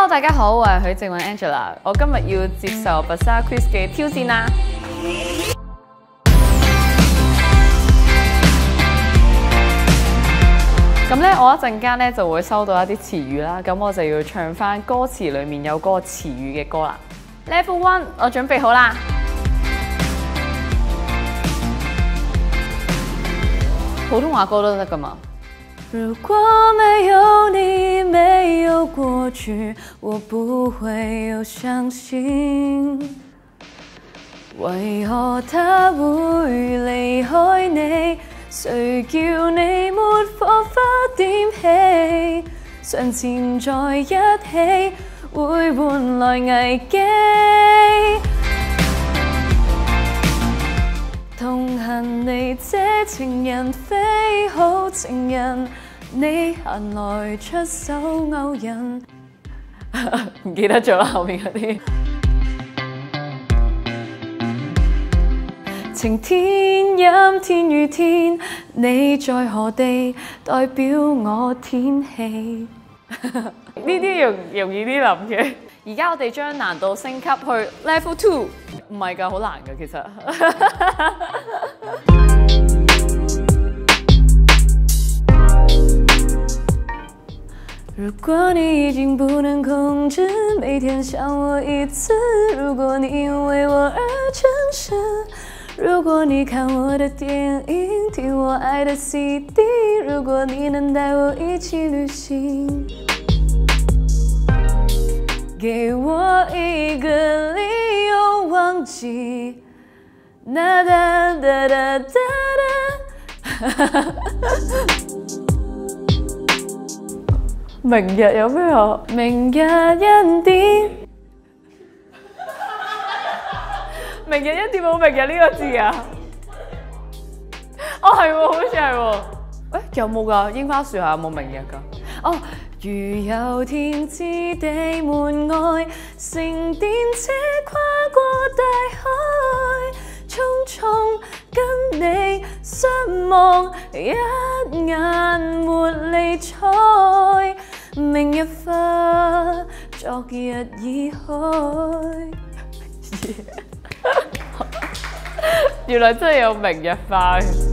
大家好，我係許靜雯 Angela， 我今日要接受 Bazaar Quiz 嘅挑戰啦。咁咧，我一陣間咧就會收到一啲詞語啦，咁我就要唱翻歌詞裡面有嗰個詞語嘅歌啦。Level 1，我準備好啦。普通話歌都得㗎嘛？如果沒有你，沒有過去，我不會有相信。為何他會離開你？誰叫你沒火花點起？相纏在一起，會換來危機。同行離這情人非好情人，你閒來出手勾引。唔記得咗啦，後面嗰啲。晴天陰天雨天，你在何地？代表我天氣。呢啲容易啲諗嘅。而家我哋將難度升級去 Level 2，唔係㗎，好難㗎其實。如果你已經不能控制，每天想我一次；如果你因為我而誠實，如果你看我的電影，聽我愛的 CD， 如果你能帶我一起旅行，給我一個理由忘記。噠噠噠噠噠噠。明日有咩啊？明日1點。明日1點冇明日呢個字啊？哦係喎，好似係喎。誒有冇㗎？櫻花樹下有冇明日㗎？哦，如有天知地門外，乘電車跨過大海，匆匆跟你相望，一眼沒理睬。明日花，昨日已開。原來真係有明日花嘅。